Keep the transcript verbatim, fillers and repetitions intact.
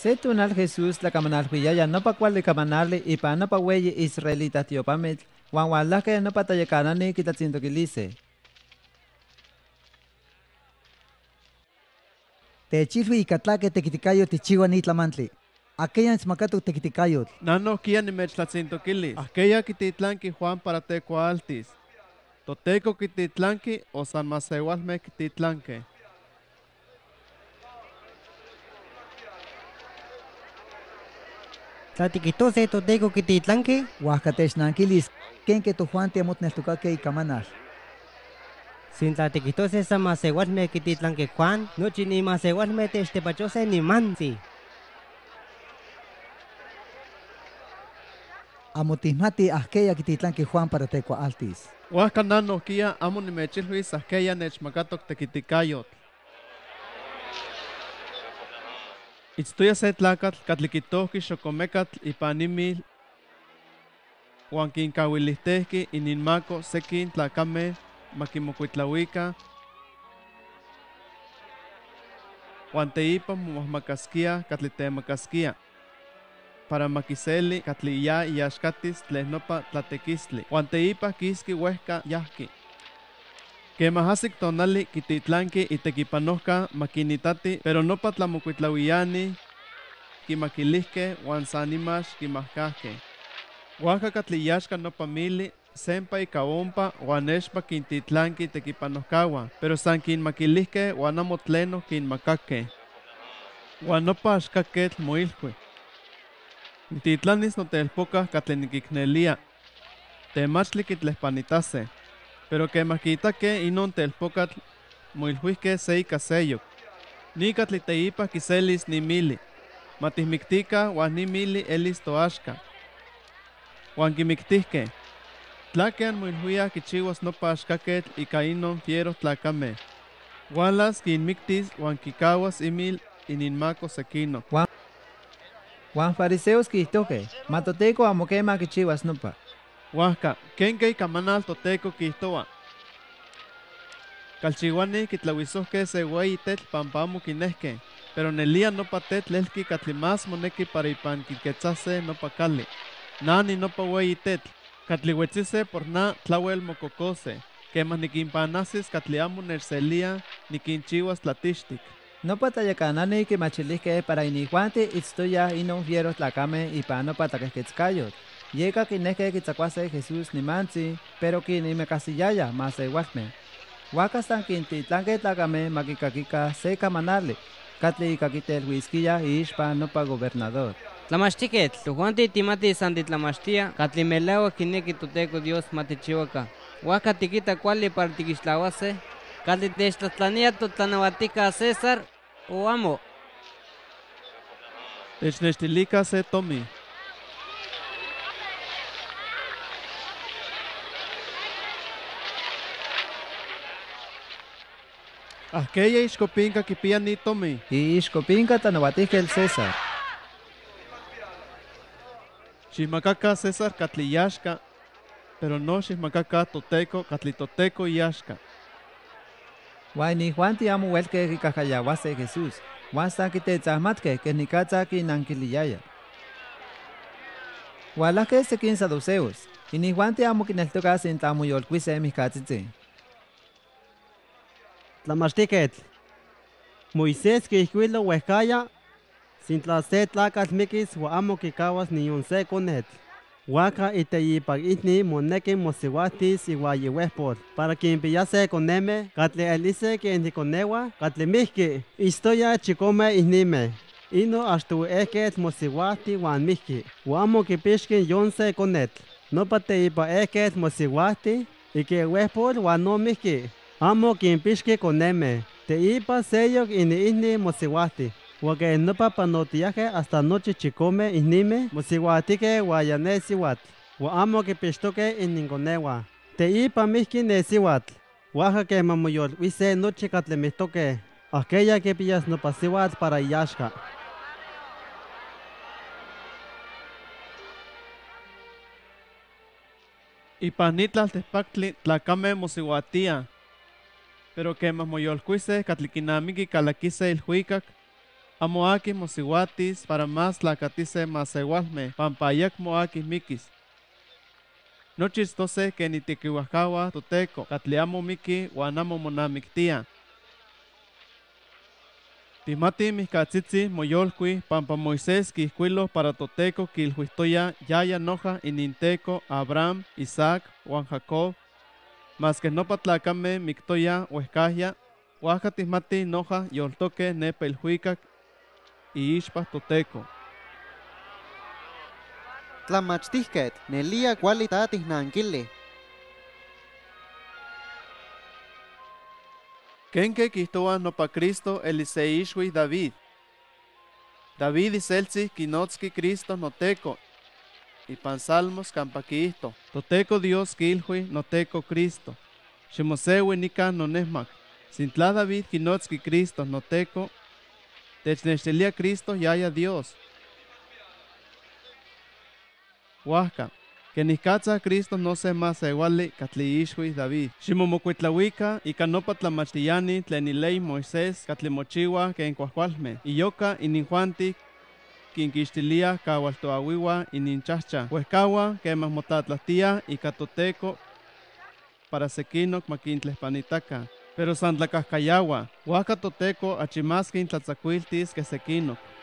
Se tunal Jesús la camanal huyaya no pa cual de camanarle y pa no pa hueye israelita tiopamit, wan wallah que no pa tayacanani quitatzinto quilice. Techilhui icatlaque tequiticayo tichihuan itlamantli. Aquella smacato tequiticayo. Nano kia nimechtlatzintoquilis. Aquella kititlanki Juan para teco altis. Toteco kititlanki o San Masewalme kititlanke. Tlatiquitose toteco kititlanque. Huascatex nanquilis. Ken que tu Juan te amotneltucaque y camanal. Sin tlatiquitose sa masewalme kititlanque Juan. Nochi ni masewalme techtepachose ni mansi. Amotismati aquella kititlanque Juan para teco altis. Huasca nano kia amo nimechilhuis aquella nechmacatok tequiticayot. Itztuya se tlacatl catliquitohki xocomecatl ipanimil huan quincauilistehki ininmaco sequin tlacame maquimocuitlauica huan teipa momahmacasquia catlitemacasquia para maquiseli catliya yaxcatis tlehnopa tlatequistli huan teipa quisqui huehca yahqui. Quemahasic tonali kititlanki itequipanohca maquinitati, pero no patlamocuitlauiyani, quimaquilihque huan sanimax quimahcahque. Huaca catliyaxca no pamili, sempa ica ompa huan expa quintitlanki tequipanohcaua, pero san quinmaquilihque huan amo tleno quinmacaque. Huan nopa axcaquetl moilhui. Titlanis notelpoca catleniquicnelia, temachli quitlehpanitase. Pero que maquitaque inon telpocatl moilhuisque se ica seyok. Ni catliteipa quiselis ni mili. Matismictica huan ni mili elis toaxca. Huan quimictihque. Tlaquean moilhuia quichihuas nopa axcaquetl ica inon fiero tlacame. Hualas quinmictis huan quicahuas imil ininmaco sequino. Juan, Juan fariseos quihtoque, matoteco amoquema quichihuas nopa. Huasca, kenke camanal toteco quihtoa. Calchihuani quitlahuisohque se hueyi tetl pampamo quinesque, pero nelia nopa tetl elqui catlimas moneki para ipan quiquetzase nopa cali. Nani nopa hueyi tetl, catlihuetzise por na tlauel mococose, quemas niquimpanasis catliamo nercelia niquinchihuas tlatixtic. No pa tayacanani que machilihque para inihuante itztoya inon fieros tlacame y pa no pa taquesquetzcayot. Llega que neque que tzacuase Jesús ni mansi, pero que ni me casillaya más igualme. Huacastan quinti tlanque tlacame maquicaquica se camanarle, catli caquite el huisquilla y ishpa no pa gobernador. Tlamachtiquet, tujuanti timati santi tlamachtia, catli melao quineki toteco Dios matichihuaca. Huaca tiquita cuali para tiquixtlahuase, catli techtlatlania totlanahuatica César o amo. Technechtilica se tomi. Aquella iscopinca que pía ni tomi. Y ishcopinca tanovatije el César. Xismacaca César catliyashka, pero no xismacaca toteco catlitoteco yashka. Guay ni Juan ti amo huelque que cacayahuase Jesús. Juan san que te tzahmatque que ni catza que nanquiliyaya. Hualaque se quince doceos. Y ni Juan ti amo que neltocas en tamuyolquise mis catzitzi. Tlamachtiquetl. Moisés que ihcuilo huescaya, sin tlase tlacas miquis wa amo quicahuas ni un se conet. Huaca iteyipag itni monequi mosihuatis iguayihuespor, para que impiyase coneme, catli elise que enticonewa, catli mihki, istoya chicome ihnime. Ino ashtu eket mosihuati wan mihki, wa amo quipixkin yonse conet. No pateipa eket mosihuati, y que huespor wan no mihki. Amo quimpixki coneme, te ipa seyok ini ihni mosihuati, huaque no papanotiaje hasta noche chicome ihnime mosihuatike guayane siwat, wa amo quipixtoque ininconewa, te ipa mihki ne siwat, huaja que mamoyol huise noche catlemihtoque, aquella que pillas no pasiwat para yashka. Ipanitla tespactli tlacame mosihuatia. Pero que más moyolcuise catliquinamiki calaquise el huicac, amo aki mosiwatis para más tlacatise masewalme, pampayak moaki mikis. No chistose que ni tiquihuacawa toteco, catliamo miki, guanamo monamictia. Timati miscatzitzi moyolcui, pampa Moisés quisquilo para toteco quilhuistoya yaya noja ininteco Abraham, Isaac, Juan Jacob, mas que no patlacame mictoya huescahya, huaca tismati noja yoltoque nepa ilhuicac y ishpa toteco. Tlamachtihket, nelia cualitatis nanquili. Kenke quihtoa nopa Cristo Eliseishwi David. David iseltzi kinotski Cristo noteco. Y pan salmos campaquisto. Toteco Dios kilhui noteco Cristo. Shimosewi nika nonesmak. Sintla David kinotski Cristo noteco. Technextelia Cristo yaya Dios. Huasca. Que niscatza Cristo no se más iguali catliishwi David. Shimomocuitlawika y canopa tlamachtiani tlenilei Moisés catlimochiwa que en cuascualme. Y yoka ininjuanti quinquixtilia cahualtoawiwa ininchacha. Huescawa que más motatlastia y catoteco para sequinoc maquintlespanitaca. Pero santlacascayawa, huaca toteco achimasquin tlatzacuiltis que sequinoc.